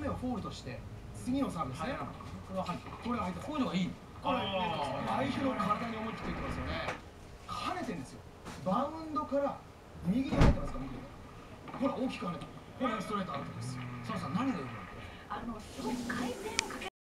目をフォールとして次のサーブですね。これは入って、これは入って、こういうのがいい。これ相手の体に思い切っていってますよね。跳ねてんですよ。バウンドから右に入ってますか、右に。ほら大きく跳ねた。これがストレートアウトです。澤さん何がいいの？ すごく回転をかけ